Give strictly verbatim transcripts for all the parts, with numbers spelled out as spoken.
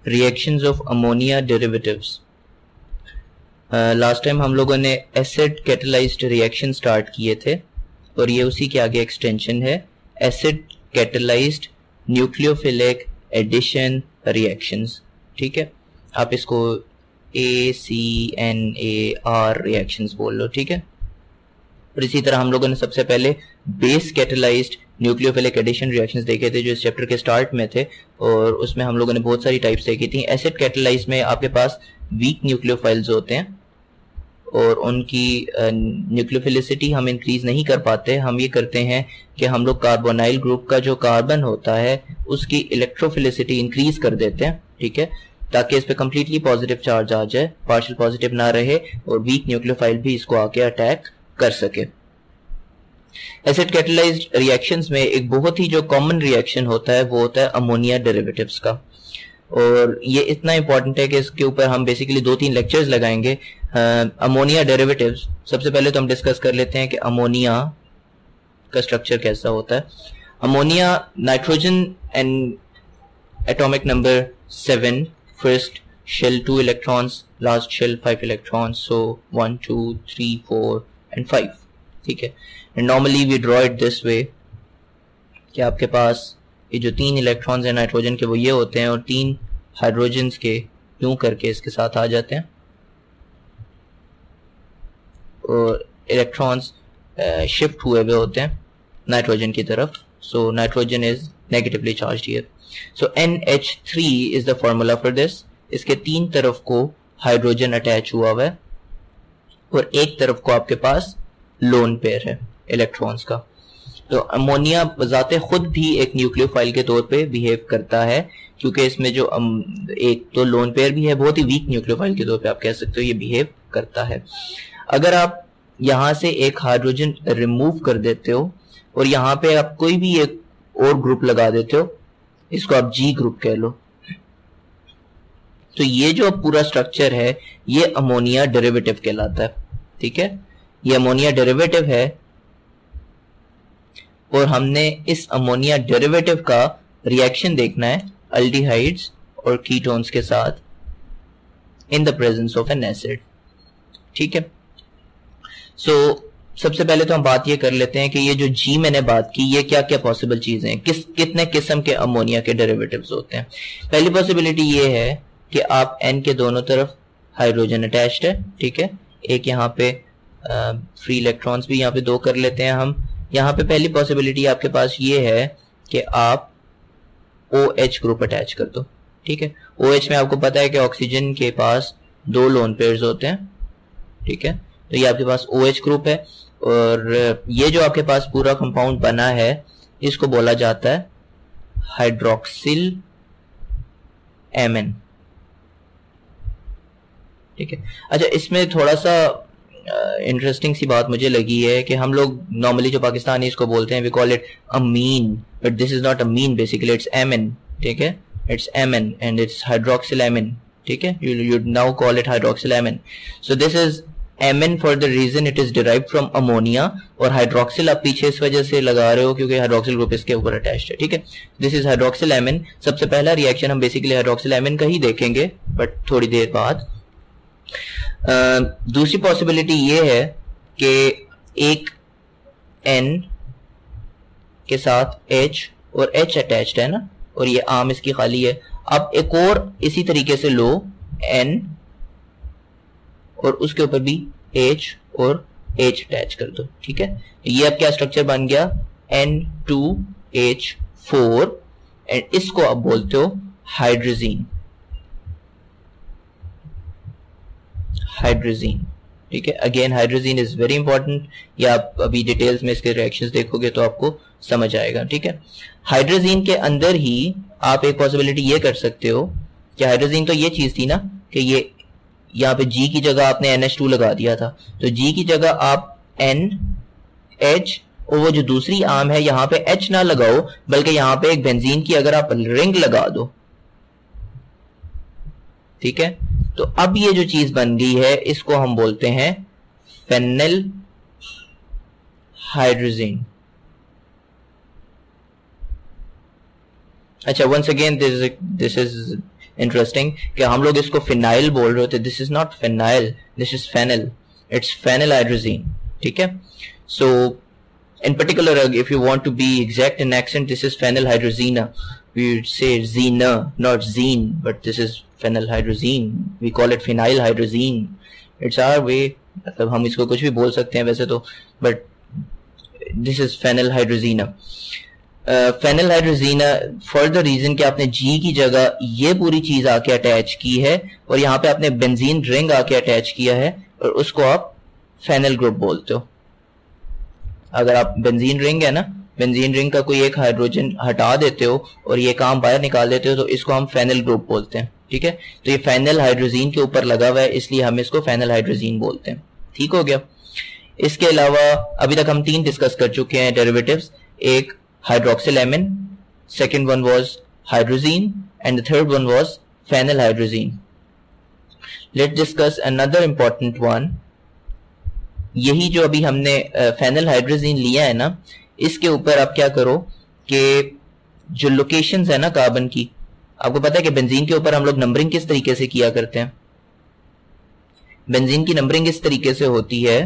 Reactions of ammonia derivatives. Last time हम लोगों ने एसिड कैटलाइज्ड रिएक्शन स्टार्ट किए थे और ये उसी के आगे एक्सटेंशन है, acid catalysed nucleophilic addition reactions. ठीक है, आप इसको A C N A R reactions बोल लो। ठीक है, और इसी तरह हम लोगों ने सबसे पहले base catalysed nucleophilic addition reactions देखे थे जो इस चैप्टर के स्टार्ट में थे, और उसमें हम लोगों ने बहुत सारी टाइप्स देखी थी। एसिड कैटलाइज्ड में आपके पास वीक न्यूक्लियोफाइल्स होते हैं और उनकी न्यूक्लियोफिलिसिटी हम इंक्रीज नहीं कर पाते। हम ये करते हैं कि हम लोग कार्बोनाइल ग्रुप का जो कार्बन होता है उसकी इलेक्ट्रोफिलिसिटी इंक्रीज कर देते हैं। ठीक है, ताकि इस पे कंप्लीटली पॉजिटिव चार्ज आ जाए, पार्शियल पॉजिटिव ना रहे और वीक न्यूक्लियोफाइल भी इसको आके अटैक कर सके। एसिड कैटलाइज्ड रिएक्शंस में एक बहुत ही जो कॉमन रिएक्शन होता है वो होता है अमोनिया डेरिवेटिव्स का, और ये इतना इंपॉर्टेंट है कि इसके ऊपर हम बेसिकली दो तीन लेक्चर्स लगाएंगे। अमोनिया डेरिवेटिव्स सबसे पहले तो हम डिस्कस कर लेते हैं कि अमोनिया का स्ट्रक्चर कैसा होता है। Ammonia nitrogen and atomic number seven, first shell two electrons, last shell five electrons, so one two three four and five. ठीक है, and normally we draw it this way कि आपके पास ये जो तीन इलेक्ट्रॉन्स हैं नाइट्रोजन के वो ये होते हैं और तीन हाइड्रोजन्स के यूं करके इसके साथ आ जाते हैं, और इलेक्ट्रॉन्स शिफ्ट हुए हुए होते हैं नाइट्रोजन की तरफ। So nitrogen is negatively charged here. So N H three is the formula for this. इसके तीन तरफ को हाइड्रोजन अटैच हुआ हुआ है और एक तरफ को आपके पास लोन पेयर है इलेक्ट्रॉन्स का। तो अमोनिया बजाते खुद भी एक न्यूक्लियोफाइल के तौर पे बिहेव करता है, क्योंकि इसमें जो एक तो लोन पेयर भी है, बहुत ही वीक न्यूक्लियोफाइल के तौर पे आप कह सकते हो ये बिहेव करता है। अगर आप यहां से एक हाइड्रोजन रिमूव कर देते हो और यहां पे आप कोई भी एक और ग्रुप लगा देते हो, इसको आप जी ग्रुप कह लो, तो ये जो पूरा स्ट्रक्चर है ये अमोनिया डेरिवेटिव कहलाता है। ठीक है, ये अमोनिया डेरिवेटिव है और हमने इस अमोनिया डेरिवेटिव का रिएक्शन देखना है अल्डिहाइड्स और कीटोन्स के साथ in the presence of an acid. ठीक है, सो so, सबसे पहले तो हम बात ये कर लेते हैं कि ये जो जी मैंने बात की ये क्या क्या पॉसिबल चीजें हैं, किस कितने किस्म के अमोनिया के डेरिवेटिव्स होते हैं। पहली पॉसिबिलिटी ये है कि आप एन के दोनों तरफ हाइड्रोजन अटैच्ड है। ठीक है, एक यहाँ पे फ्री इलेक्ट्रॉन्स भी यहाँ पे दो कर लेते हैं हम। यहाँ पे पहली पॉसिबिलिटी आपके पास ये है कि आप OH ग्रुप अटैच कर दो। ठीक है, OH में आपको पता है कि ऑक्सीजन के पास दो लोन पेयर्स होते हैं। ठीक है, तो ये आपके पास OH ग्रुप है और ये जो आपके पास पूरा कंपाउंड बना है इसको बोला जाता है हाइड्रोक्सिल एमन। ठीक है, अच्छा इसमें थोड़ा सा इंटरेस्टिंग uh, सी बात मुझे लगी है कि हम लोग नॉर्मली जो पाकिस्तानी इसको बोलते हैं we call it amine, but this is not amine, basically it's amine. ठीक है, इट्स एमन एंड इट्स हाइड्रोक्सिल एमन। ठीक है, you you now call it hydroxyl amine. So this is amine for the reason it is derived from ammonia, और hydroxyl आप पीछे इस वजह से लगा रहे हो क्योंकि हाइड्रोक्सिल ग्रुप इसके ऊपर अटैच्ड है। ठीक है, दिस इज हाइड्रोक्सिल एमन। सबसे पहला रिएक्शन हम बेसिकली हाइड्रोक्सिल एमन का ही देखेंगे बट थोड़ी देर बाद। Uh, दूसरी पॉसिबिलिटी ये है कि एक N के साथ H और H अटैच्ड है ना, और ये आर्म इसकी खाली है। अब एक और इसी तरीके से लो N और उसके ऊपर भी H और H अटैच कर दो। ठीक है, ये अब क्या स्ट्रक्चर बन गया N two H four, and इसको आप बोलते हो हाइड्रोजीन। हाइड्रोजीन। ठीक है, again hydrazine is very important, या आप अभी डिटेल्स में इसके रिएक्शंस देखोगे तो आपको समझ आएगा। ठीक है, हाइड्रोजीन के अंदर ही आप एक पॉसिबिलिटी ये कर सकते हो कि हाइड्रोजीन तो ये चीज थी ना कि ये यहाँ पे G की जगह आपने एन एच टू लगा दिया था, तो G की जगह आप N H और वो जो दूसरी आर्म है यहाँ पे H ना लगाओ, बल्कि यहाँ पे एक बेंजीन की अगर आप रिंग लगा दो। ठीक है, तो अब ये जो चीज बन गई है इसको हम बोलते हैं फेनिल हाइड्रोजीन। अच्छा, once again this this is interesting कि हम लोग इसको फिनाइल बोल रहे होते, this is not phenyl, this is phenyl, it's phenyl hydrazine, ठीक है। So in particular if you want to be exact in accent, this is phenyl hydrazine, we would say zena, not zine, but this is phenylhydrazine, we call it phenyl hydrazine, it's our way, मतलब हम इसको कुछ भी बोल सकते हैं वैसे तो, but this is phenylhydrazina. uh, phenylhydrazina for the reason कि आपने G की जगह ये पूरी चीज आके अटैच की है और यहाँ पे आपने बेंजीन रिंग आके अटैच किया है और उसको आप फेनिल ग्रुप बोलते हो। अगर आप बेंजीन रिंग है ना, बेंजीन रिंग का कोई एक हाइड्रोजन हटा देते हो और ये काम बाहर निकाल देते हो तो इसको हम फेनिल ग्रुप बोलते हैं, ठीक है। तो ये फेनिल हाइड्रोजीन के ऊपर लगा हुआ है इसलिए हम इसको फेनिल हाइड्रोजीन बोलते हैं, ठीक हो गया। इसके अलावा अभी तक हम तीन डिस्कस कर चुके हैं डेरिवेटिव्स, एक hydroxyl amine, second one was hydrazine and the third one was phenyl hydrazine. Let's discuss another important one. यही जो अभी हमने फेनिल हाइड्रोजीन लिया है ना, इसके ऊपर आप क्या करो कि जो लोकेशंस है ना कार्बन की, आपको पता है कि बेंजीन के ऊपर हम लोग नंबरिंग किस तरीके से किया करते हैं। बेंजीन की नंबरिंग इस तरीके से होती है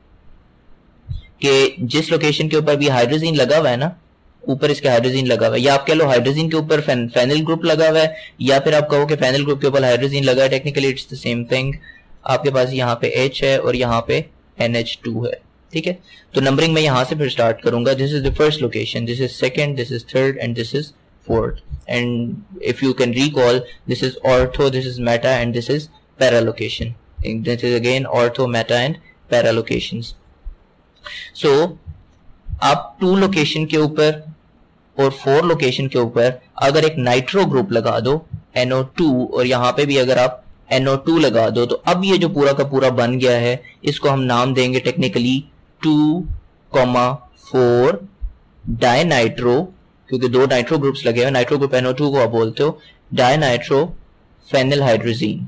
कि जिस लोकेशन के ऊपर भी हाइड्रोजीन लगा हुआ है ना, ऊपर इसके हाइड्रोजीन लगा हुआ है, या आप कह लो हाइड्रोजीन के ऊपर फेनिल ग्रुप लगा हुआ है, या फिर आप कहो कि फेनिल ग्रुप के ऊपर हाइड्रोजीन लगा है, technically it's the same thing. आपके पास यहाँ पे H है और यहाँ पे एन एच टू है, ठीक है। तो नंबरिंग में यहां से फिर स्टार्ट करूंगा। This is the first location, this is second, this is third and this is fourth. And if you can recall, this is ortho, this is meta and this is para location. This is again ortho, meta and para locations. So आप two location के ऊपर और four location के ऊपर अगर एक nitro group लगा दो एन ओ टू और यहाँ पे भी अगर आप एन ओ टू लगा दो, तो अब ये जो पूरा का पूरा बन गया है इसको हम नाम देंगे technically two comma four dinitro, क्योंकि दो नाइट्रो ग्रुप्स लगे हुए, nitro group N O two को आप बोलते हो dinitro phenyl hydrazine.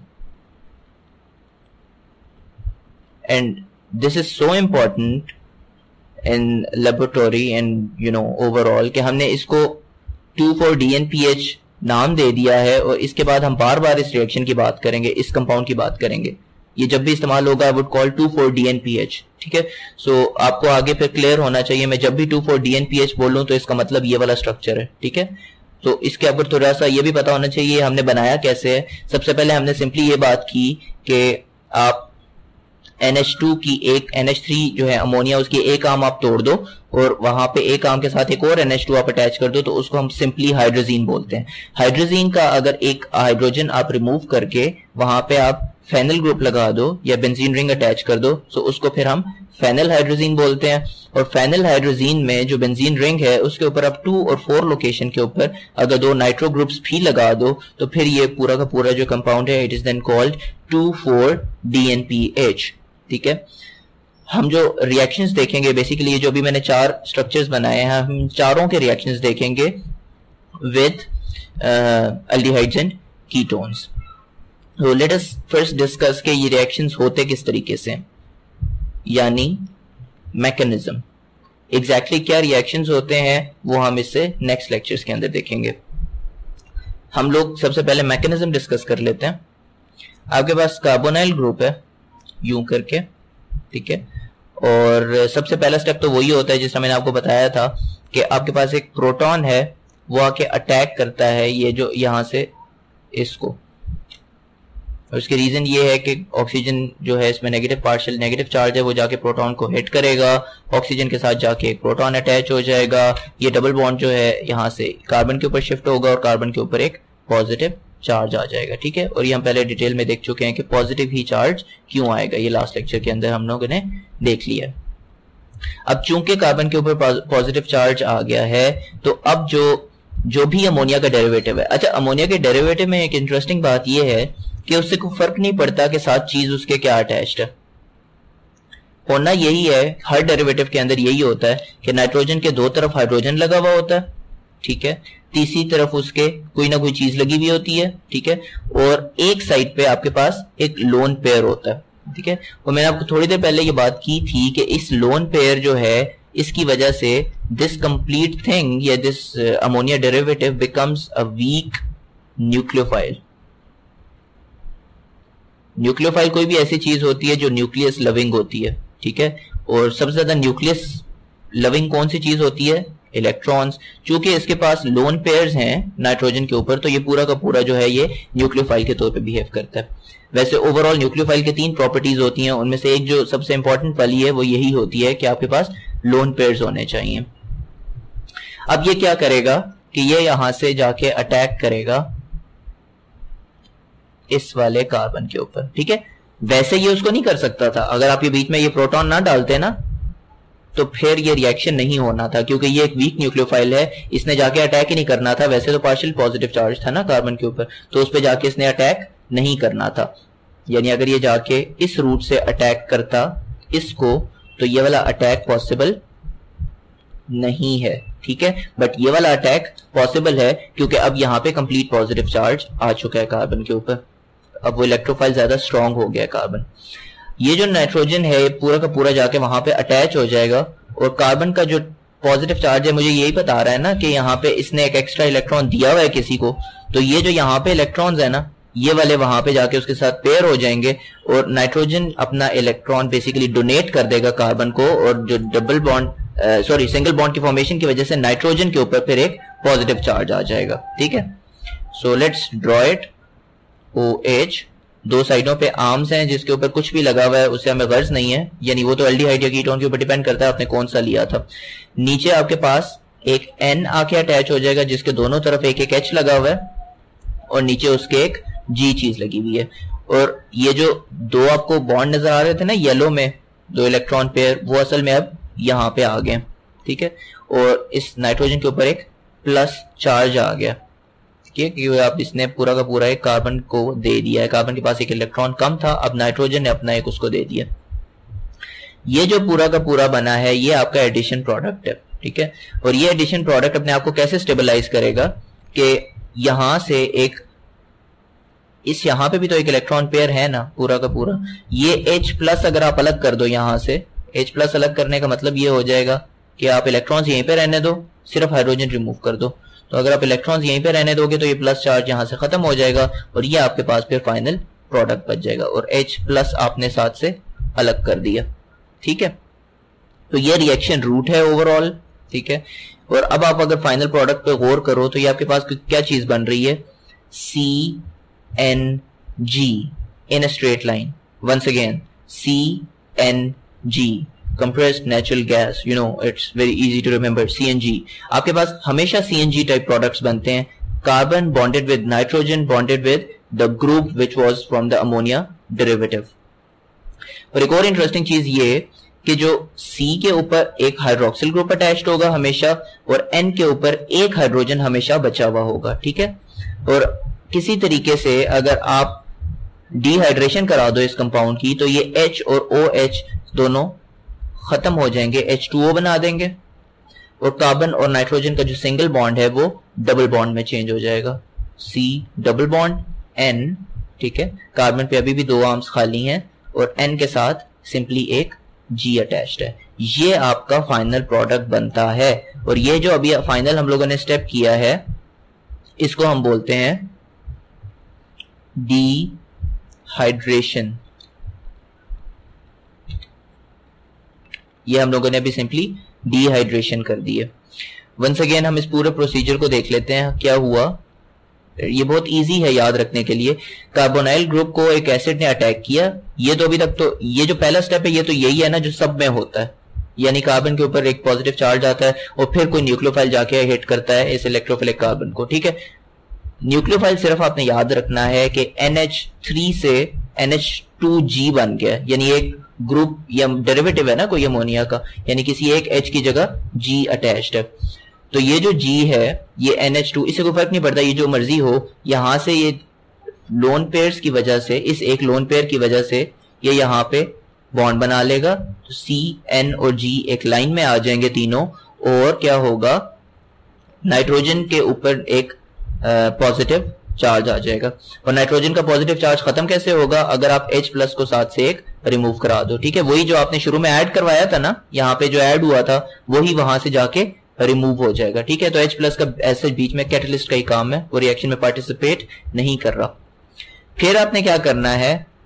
And this is so important in laboratory and you know overall कि हमने इसको two four D N P H नाम दे दिया है और इसके बाद हम बार बार इस रिएक्शन की बात करेंगे, इस कंपाउंड की बात करेंगे। ये जब भी इस्तेमाल होगा I would call two four D N P H, ठीक है। सो आपको आगे फिर क्लियर होना चाहिए, मैं जब भी two four D N P H बोलूं तो इसका मतलब ये वाला स्ट्रक्चर है, ठीक है। तो इसके ऊपर थोड़ा सा ये भी पता होना चाहिए हमने बनाया कैसे है। सबसे पहले हमने सिंपली ये बात की कि आप एन एच टू की एक एन एच थ्री जो है अमोनिया, उसकी एक आर्म आप तोड़ दो और वहां पे एक आर्म के साथ एक और एन एच टू आप अटैच कर दो, तो उसको हम सिंपली हाइड्रोजीन बोलते हैं। हाइड्रोजीन का अगर एक हाइड्रोजन आप रिमूव करके वहां पे आप फेनिल ग्रुप लगा दो या बेंजीन रिंग अटैच कर दो, तो उसको फिर हम फेनिल हाइड्रोजीन बोलते हैं। और फेनिल हाइड्रोजीन में जो बेंजीन रिंग है उसके ऊपर आप टू और फोर लोकेशन के ऊपर अगर दो नाइट्रो ग्रुप्स भी लगा दो, तो फिर ये पूरा का पूरा जो कंपाउंड है it is then called two four D N P H, ठीक है। हम जो रिएक्शंस देखेंगे बेसिकली, जो भी मैंने चार स्ट्रक्चर्स बनाए हैं, हम चारों के रिएक्शंस देखेंगे विद एल्डिहाइड्स एंड कीटोन्स। तो लेट अस फर्स्ट डिस्कस के ये रिएक्शंस होते किस तरीके से, यानी मैकेनिज्म। एग्जैक्टली क्या रिएक्शंस होते हैं वो हम इससे नेक्स्ट लेक्चर्स के अंदर देखेंगे। हम लोग सबसे पहले मैकेनिज्म डिस्कस कर लेते हैं। आपके पास कार्बोनाइल ग्रुप है यूं करके, ठीक है। और सबसे पहला स्टेप तो वही होता है जिसका मैंने आपको बताया था कि आपके पास एक प्रोटॉन है, वो आके अटैक करता है ये जो यहां से इसको, और उसके रीजन ये है कि ऑक्सीजन जो है इसमें नेगेटिव पार्शियल नेगेटिव चार्ज है, वो जाके प्रोटॉन को हिट करेगा, ऑक्सीजन के साथ जाके एक प्रोटॉन अटैच हो जाएगा, ये डबल बॉन्ड जो है यहां से कार्बन के ऊपर शिफ्ट होगा और कार्बन के ऊपर एक पॉजिटिव चार्ज आ जाएगा, ठीक है। और ये हम पहले डिटेल में देख चुके हैं कि पॉजिटिव ही चार्ज क्यों आएगा, ये लास्ट लेक्चर के अंदर हम लोगों ने देख लिया। अब चूंकि कार्बन के ऊपर पॉजिटिव चार्ज आ गया है, तो अब जो जो भी अमोनिया का डेरिवेटिव है, अच्छा अमोनिया के डेरिवेटिव में एक इंटरेस्टिंग बात यह है कि उससे कोई फर्क नहीं पड़ता कि साथ चीज उसके क्या अटैच्ड है, होना यही है। हर डेरिवेटिव के अंदर यही होता है कि नाइट्रोजन के दो तरफ हाइड्रोजन लगा हुआ होता है, ठीक है, तीसरी तरफ उसके कोई ना कोई चीज लगी हुई होती है, ठीक है, और एक साइड पे आपके पास एक लोन पेयर होता है, ठीक है। और मैंने आपको थोड़ी देर पहले ये बात की थी कि इस लोन पेयर जो है इसकी वजह से दिस कंप्लीट थिंग या this ammonia derivative becomes a weak nucleophile, nucleophile कोई भी ऐसी चीज होती है जो न्यूक्लियस लविंग होती है, ठीक है। और सबसे ज्यादा न्यूक्लियस लविंग कौन सी चीज होती है? इलेक्ट्रॉन्स। चूंकि इसके पास लोन पेयर्स हैं नाइट्रोजन के ऊपर, तो ये पूरा का पूरा जो है ये न्यूक्लियोफाइल के तौर पे बिहेव करता है। वैसे ओवरऑल न्यूक्लियोफाइल के तीन प्रॉपर्टीज होती हैं, उनमें से एक जो सबसे इंपॉर्टेंट वाली है वो यही होती है कि आपके पास लोन पेयर्स होने चाहिए। अब ये क्या करेगा कि ये यहां से जाके अटैक करेगा इस वाले कार्बन के ऊपर, ठीक है। वैसे ये उसको नहीं कर सकता था, अगर आप ये बीच में ये प्रोटॉन ना डालते ना तो फिर ये रिएक्शन नहीं होना था, क्योंकि ये एक वीक न्यूक्लियोफाइल है, इसने जाके अटैक ही नहीं करना था। वैसे तो पार्शियल पॉजिटिव चार्ज था ना कार्बन के ऊपर, तो उस पर जाके इसने अटैक नहीं करना था। यानी अगर ये जाके इस रूट से अटैक करता इसको, तो ये वाला अटैक पॉसिबल नहीं है, ठीक है। बट ये वाला अटैक पॉसिबल है क्योंकि अब यहाँ पे कंप्लीट पॉजिटिव चार्ज आ चुका है कार्बन के ऊपर। अब वो इलेक्ट्रोफाइल ज्यादा स्ट्रांग हो गया कार्बन। ये जो नाइट्रोजन है पूरा का पूरा जाके वहां पे अटैच हो जाएगा, और कार्बन का जो पॉजिटिव चार्ज है मुझे यही बता रहा है ना कि यहाँ पे इसने एक एक्स्ट्रा इलेक्ट्रॉन दिया हुआ है किसी को, तो ये जो यहाँ पे इलेक्ट्रॉन्स है ना ये वाले वहां पे जाके उसके साथ पेयर हो जाएंगे, और नाइट्रोजन अपना इलेक्ट्रॉन बेसिकली डोनेट कर देगा कार्बन को, और जो double bond sorry single bond की फॉर्मेशन की वजह से नाइट्रोजन के ऊपर फिर एक पॉजिटिव चार्ज आ जाएगा, ठीक है। So let's draw it. O H दो साइडों पे आर्म्स हैं जिसके ऊपर कुछ भी लगा हुआ है उससे हमें गर्ज नहीं है, यानी वो तो एल्डिहाइड या कीटोन के ऊपर डिपेंड करता है आपने कौन सा लिया था। नीचे आपके पास एक N आके अटैच हो जाएगा जिसके दोनों तरफ एक एक H लगा हुआ है, और नीचे उसके एक G चीज लगी हुई है। और ये जो दो आपको बॉन्ड नजर आ रहे थे ना येलो में, दो इलेक्ट्रॉन पेयर, वो असल में अब यहाँ पे आ गए, ठीक है। और इस नाइट्रोजन के ऊपर एक प्लस चार्ज आ गया, क्योंकि आप इसने पूरा का पूरा एक कार्बन को दे दिया है। कार्बन के पास एक इलेक्ट्रॉन कम था, अब नाइट्रोजन ने अपना एक उसको दे दिया। ये जो पूरा का पूरा बना है ये आपका एडिशन प्रोडक्ट है, ठीक है। और ये एडिशन प्रोडक्ट अपने आप को कैसे स्टेबलाइज करेगा कि यहां से एक इस यहां पे भी तो एक इलेक्ट्रॉन पेयर है ना पूरा का पूरा, ये H प्लस अगर आप अलग कर दो यहां से, H प्लस अलग करने का मतलब ये हो जाएगा कि आप इलेक्ट्रॉन्स यहीं पे रहने दो, सिर्फ हाइड्रोजन रिमूव कर दो। तो अगर आप इलेक्ट्रॉन्स यहीं पे रहने दोगे तो ये प्लस चार्ज यहां से खत्म हो जाएगा, और ये आपके पास फिर फाइनल प्रोडक्ट बच जाएगा, और H प्लस आपने साथ से अलग कर दिया, ठीक है। तो ये रिएक्शन रूट है ओवरऑल, ठीक है। और अब आप अगर फाइनल प्रोडक्ट पे गौर करो तो ये आपके पास क्या चीज बन रही है? C N G in a straight line. Once again C N G compressed natural gas, you know it's very easy to remember, C N G। आपके पास हमेशा C N G type products बनते हैं, carbon bonded with nitrogen bonded with the group which was from the ammonia derivative. और एक और interesting चीज ये कि जो C के ऊपर एक हाइड्रोक्सिल ग्रुप अटैच्ड होगा हमेशा, और N के ऊपर एक हाइड्रोजन हमेशा बचा हुआ होगा, ठीक है। और किसी तरीके से अगर आप डिहाइड्रेशन करा दो इस कंपाउंड की तो ये H और OH दोनों खत्म हो जाएंगे, एच टू ओ बना देंगे, और कार्बन और नाइट्रोजन का जो सिंगल बॉन्ड है वो डबल बॉन्ड में चेंज हो जाएगा, C डबल बॉन्ड N, ठीक है। कार्बन पे अभी भी दो आर्म्स खाली हैं, और N के साथ सिंपली एक G अटैच्ड है। ये आपका फाइनल प्रोडक्ट बनता है, और ये जो अभी फाइनल हम लोगों ने स्टेप किया है इसको हम बोलते हैं डिहाइड्रेशन। ये हम लोगों ने अभी सिंपली डिहाइड्रेशन कर दी है। वंस अगेन हम इस पूरे प्रोसीजर को देख लेते हैं क्या हुआ। ये बहुत इजी है याद रखने के लिए। कार्बोनाइल ग्रुप को एक एसिड ने अटैक किया, ये तो अभी तक तो ये जो पहला स्टेप है ये तो यही है ना जो सब में होता है, यानी कार्बन के ऊपर एक पॉजिटिव चार्ज आता है और फिर कोई न्यूक्लियोफाइल जाके हिट करता है इस इलेक्ट्रोफिलिक कार्बन को, ठीक है। न्यूक्लियोफाइल सिर्फ आपने याद रखना है कि एन एच थ्री से एन एच टू जी बन गया, यानी एक ग्रुप या डेरिवेटिव है ना कोई अमोनिया का, यानी किसी एक H की जगह G अटैच्ड है। तो ये जो G है ये एन एच टू, इससे कोई फर्क नहीं पड़ता, ये जो मर्जी हो, यहां से ये लोन पेयर्स की वजह से, इस एक लोन पेयर की वजह से ये यहाँ पे बॉन्ड बना लेगा, तो C, N और G एक लाइन में आ जाएंगे तीनों, और क्या होगा नाइट्रोजन के ऊपर एक पॉजिटिव चार्ज आ जाएगा। और नाइट्रोजन का पॉजिटिव चार्ज खत्म कैसे होगा? अगर आप H प्लस को साथ से एक रिमूव करा दो, ठीक है। वही जो आपने शुरू में ऐड करवाया था ना, यहाँ पे जो ऐड हुआ था वही वहां से जाके रिमूव हो जाएगा, ठीक है। तो H प्लस का ऐसे बीच में कैटलिस्ट का ही काम है, वो रिएक्शन में पार्टिसिपेट नहीं कर रहा। फिर आपने क्या करना है,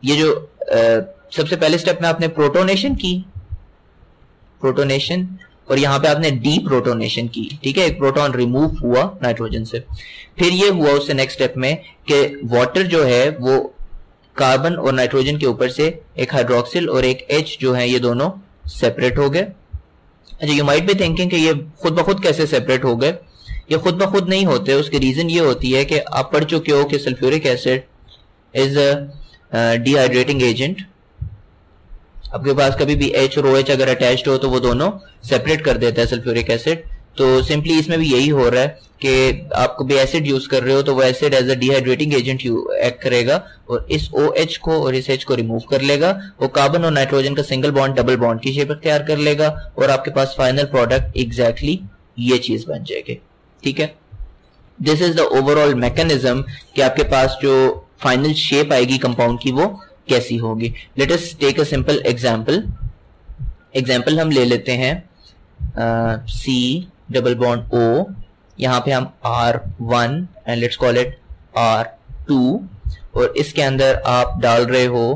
ये जो uh, सबसे पहले स्टेप में आपने प्रोटोनेशन की, प्रोटोनेशन, और यहाँ पे आपने डी प्रोटोनेशन की, ठीक है, एक प्रोटॉन रिमूव हुआ नाइट्रोजन से। फिर ये हुआ उससे नेक्स्ट स्टेप में कि वाटर जो है वो कार्बन और नाइट्रोजन के ऊपर से एक हाइड्रोक्सिल और एक एच जो है ये दोनों सेपरेट हो गए। अच्छा, यू माइट बी थिंकिंग कि ये खुद ब खुद कैसे सेपरेट हो गए। ये खुद ब खुद नहीं होते, उसकी रीजन ये होती है कि आप पढ़ चुके हो कि sulphuric acid is a dehydrating agent. आपके पास कभी भी H और OH अगर अटैच्ड हो तो वो दोनों सेपरेट कर देता है सल्फ्यूरिक एसिड। तो सिंपली इसमें भी यही हो रहा है कि आप कभी एसिड यूज कर रहे हो तो वो acid as a dehydrating agent act करेगा और इस OH को और इस H को रिमूव कर लेगा। वो कार्बन और नाइट्रोजन का सिंगल बॉन्ड डबल बॉन्ड की शेप तैयार कर लेगा और आपके पास फाइनल प्रोडक्ट एग्जैक्टली ये चीज बन जाएगी, ठीक है। This is the overall mechanism कि आपके पास जो फाइनल शेप आएगी कंपाउंड की वो कैसी होगी। Let us take a simple example. Example हम ले लेते हैं सी डबल बॉन्ड O, यहां पे हम R one and let's call it R two, और इसके अंदर आप डाल रहे हो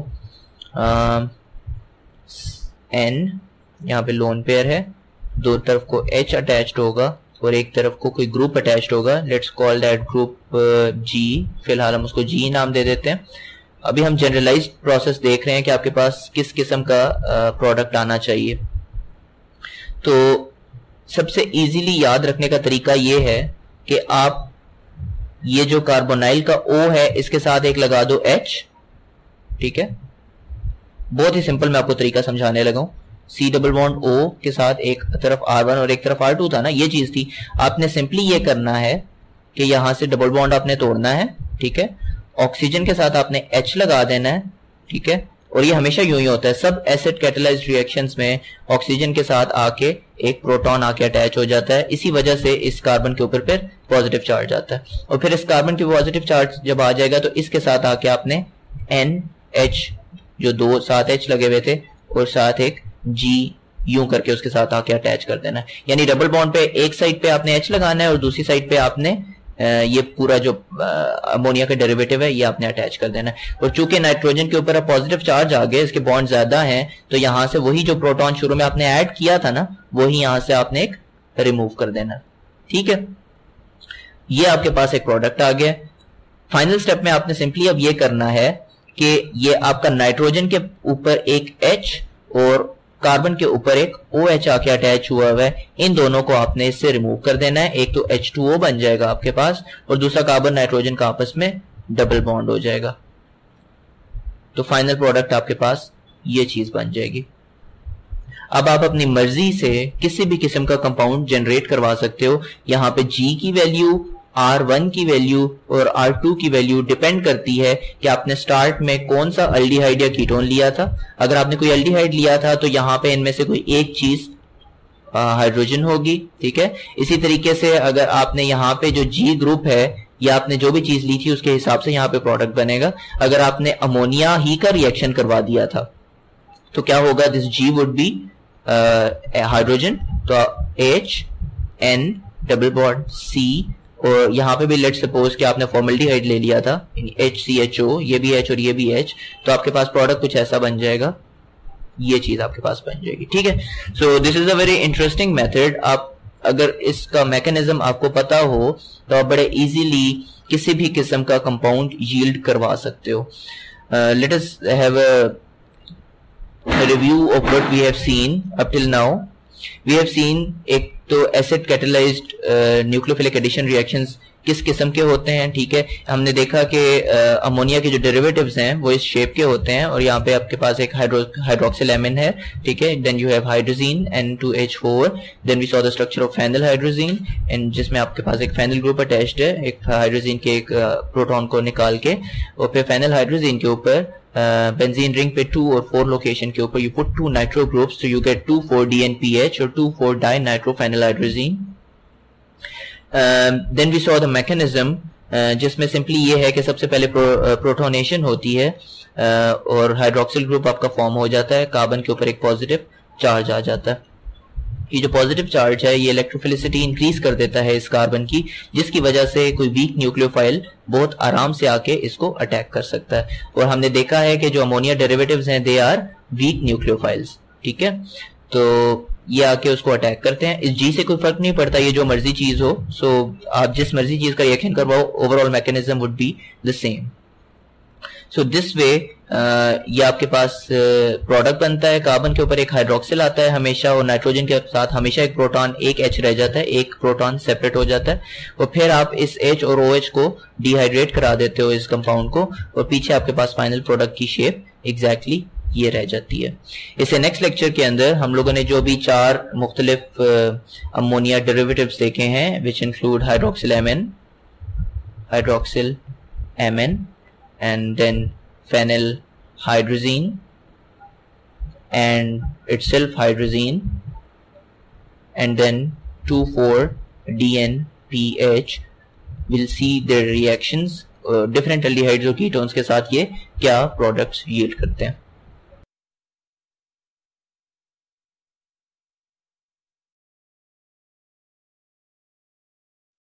एन, यहां पे लोन पेयर है, दो तरफ को H अटैच्ड होगा और एक तरफ को कोई ग्रुप अटैच्ड होगा। Let's call that group G, फिलहाल हम उसको G नाम दे देते हैं। अभी हम जनरलाइज्ड प्रोसेस देख रहे हैं कि आपके पास किस किस्म का प्रोडक्ट आना चाहिए। तो सबसे इजीली याद रखने का तरीका ये है कि आप ये जो कार्बोनाइल का O है इसके साथ एक लगा दो H, ठीक है। बहुत ही सिंपल मैं आपको तरीका समझाने लगा हूं। सी डबल बॉन्ड O के साथ एक तरफ आर वन और एक तरफ आर टू था ना, ये चीज थी। आपने सिंपली ये करना है कि यहां से डबल बॉन्ड आपने तोड़ना है, ठीक है। ऑक्सीजन के साथ आपने H लगा देना है, ठीक है। और ये हमेशा यूं ही होता है, सब एसिड कैटलाइज्ड रिएक्शंस में ऑक्सीजन के साथ आके एक प्रोटॉन आके अटैच हो जाता है। इसी वजह से इस कार्बन के ऊपर फिर पॉजिटिव चार्ज आता है और फिर इस कार्बन के पॉजिटिव चार्ज जब आ जाएगा तो इसके साथ आके आपने एन एच जो दो साथ H लगे हुए थे और साथ एक G यूं करके उसके साथ आके अटैच कर देना है। यानी डबल बॉन्ड पे एक साइड पे आपने H लगाना है और दूसरी साइड पे आपने ये पूरा जो अमोनिया का डेरिवेटिव है ये आपने अटैच कर देना है। और चूंकि नाइट्रोजन के ऊपर पॉजिटिव चार्ज आ गए, इसके बॉन्ड ज्यादा हैं, तो यहां से वही जो प्रोटॉन शुरू में आपने ऐड किया था ना, वही यहां से आपने एक रिमूव कर देना, ठीक है। ये आपके पास एक प्रोडक्ट आ गया। फाइनल स्टेप में आपने सिंपली अब ये करना है कि ये आपका नाइट्रोजन के ऊपर एक H और कार्बन के ऊपर एक OH आके अटैच हुआ हुआ है, इन दोनों को आपने इससे रिमूव कर देना है। एक तो H टू O बन जाएगा आपके पास और दूसरा कार्बन नाइट्रोजन का आपस में डबल बॉन्ड हो जाएगा। तो फाइनल प्रोडक्ट आपके पास ये चीज बन जाएगी। अब आप अपनी मर्जी से किसी भी किस्म का कंपाउंड जनरेट करवा सकते हो। यहाँ पे G की वैल्यू, आर वन की वैल्यू और आर टू की वैल्यू डिपेंड करती है कि आपने स्टार्ट में कौन सा एल्डिहाइड या कीटोन लिया था। अगर आपने कोई एल्डिहाइड लिया था तो यहाँ पे इनमें से कोई एक चीज हाइड्रोजन होगी, ठीक है। इसी तरीके से अगर आपने यहाँ पे जो G ग्रुप है या आपने जो भी चीज ली थी उसके हिसाब से यहाँ पे प्रोडक्ट बनेगा। अगर आपने अमोनिया ही का रिएक्शन करवा दिया था तो क्या होगा, this G would be hydrogen, तो H N double bond C, और यहाँ पे भी लेट सपोज कि आपने फॉर्मल्डिहाइड ले लिया था H C H O, ये भी H और ये भी H, तो आपके पास प्रोडक्ट कुछ ऐसा बन जाएगा, ये चीज आपके पास बन जाएगी, ठीक है। So this is a very interesting method. आप अगर इसका मैकेनिज्म आपको पता हो तो आप बड़े इजीली किसी भी किस्म का कंपाउंड यील्ड करवा सकते हो। Let us have a review of what we have seen up till now. We have seen एक तो acid catalysed nucleophilic addition reactions किस किस्म के होते हैं, ठीक है। हमने देखा कि अमोनिया के जो डेरिवेटिव्स हैं वो इस शेप के होते हैं और यहाँ पे आपके पास एक हाइड्रोक्सिल एमिन है, ठीक है। Then you have hydrazine N two H four. Then we saw the structure of phenyl hydrazine, and जिसमें आपके पास एक फेनिल ग्रुप अटैच्ड है एक हाइड्रोजीन के एक प्रोटॉन को निकाल के, और फिर फेनिल हाइड्रोजीन के ऊपर बेंजीन रिंग पे टू और फोर लोकेशन के ऊपर you put two nitro groups, तो you get two four D N P H और two four dinitro phenyl hydrazine. Then we saw the mechanism, जिसमें simply ये है कि सबसे पहले प्रोटोनेशन होती है uh, और हाइड्रोक्सिल ग्रुप आपका फॉर्म हो जाता है, कार्बन के ऊपर एक पॉजिटिव चार्ज आ जाता है। ये जो पॉजिटिव चार्ज है ये इलेक्ट्रोफिलिसिटी इंक्रीज कर देता है इस कार्बन की, जिसकी वजह से कोई वीक न्यूक्लियोफाइल बहुत आराम से आके इसको अटैक कर सकता है। और हमने देखा है कि जो अमोनिया डेरिवेटिव्स हैं दे आर वीक न्यूक्लियोफाइल्स, ठीक है। तो ये आके उसको अटैक करते हैं। इस जी से कोई फर्क नहीं पड़ता, ये जो मर्जी चीज हो, सो आप जिस मर्जी चीज का रिएक्शन करवाओ, overall mechanism would be the same. So this way ये आपके पास प्रोडक्ट uh, बनता है। कार्बन के ऊपर एक हाइड्रोक्सिल आता है हमेशा, और नाइट्रोजन के साथ हमेशा एक प्रोटॉन, एक एच रह जाता है, एक प्रोटॉन सेपरेट हो जाता है, और फिर आप इस एच और ओ एच को डिहाइड्रेट करा देते हो इस कंपाउंड को, और पीछे आपके पास फाइनल प्रोडक्ट की शेप एग्जैक्टली exactly ये रह जाती है। इसे नेक्स्ट लेक्चर के अंदर हम लोगों ने जो भी चार मुख्तलिफ अमोनिया डेरिवेटिव्स देखे हैं, which include hydroxyl amine, hydroxyl amine, and then phenyl hydrazine and itself hydrazine, and then two four D N P H, we'll see their reactions uh, different aldehydes और ketones के साथ ये क्या products yield करते हैं।